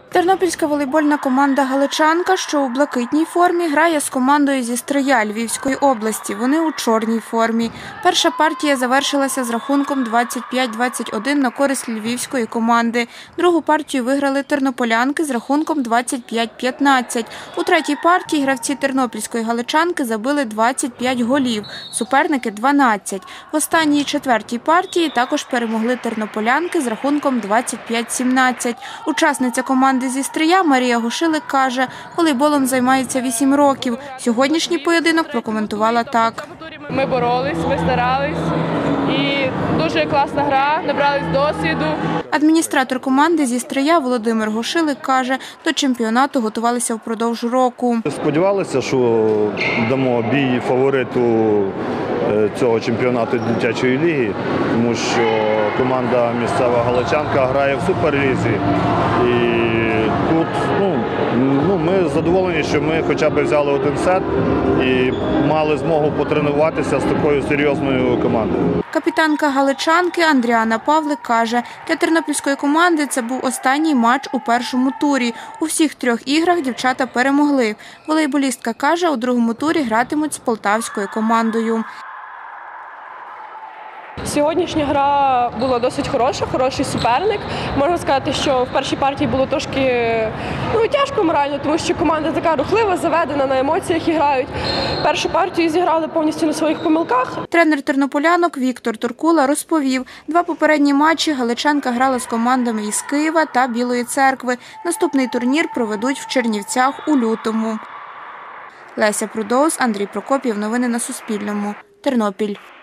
Тернопільська волейбольна команда «Галичанка», що у блакитній формі, грає з командою зі Стрия Львівської області. Вони у чорній формі. Перша партія завершилася з рахунком 25-21 на користь львівської команди. Другу партію виграли тернополянки з рахунком 25-15. У третій партії гравці тернопільської «Галичанки» забили 25 голів, суперники – 12. В останній четвертій партії також перемогли тернополянки з рахунком 25-17. Учасниця команди зі Стрия Марія Гошилик каже, волейболом займається 8 років. Сьогоднішній поєдинок прокоментувала так. Ми боролись, ми старались і дуже класна гра, набрались досвіду. Адміністратор команди зі Стрия Володимир Гошилик каже, до чемпіонату готувалися впродовж року. Сподівалися, що дамо бій фавориту цього чемпіонату дитячої ліги, тому що команда місцева «Галичанка» грає в суперлізі. І тут ми задоволені, що ми хоча б взяли один сет і мали змогу потренуватися з такою серйозною командою. Капітанка «Галичанки» Андріана Павлик каже, для тернопільської команди це був останній матч у першому турі. У всіх 3 іграх дівчата перемогли. Волейболістка каже, у другому турі гратимуть з полтавською командою. Сьогоднішня гра була досить хороша, хороший суперник. Можна сказати, що в першій партії було трошки тяжко морально, тому що команда така рухлива, заведена, на емоціях і грають. Першу партію зіграли повністю на своїх помилках. Тренер тернополянок Віктор Туркула розповів, 2 попередні матчі «Галичанка» грала з командами із Києва та Білої Церкви. Наступний турнір проведуть в Чернівцях у лютому. Леся Прудоус, Андрій Прокоп'єв. Новини на Суспільному. Тернопіль.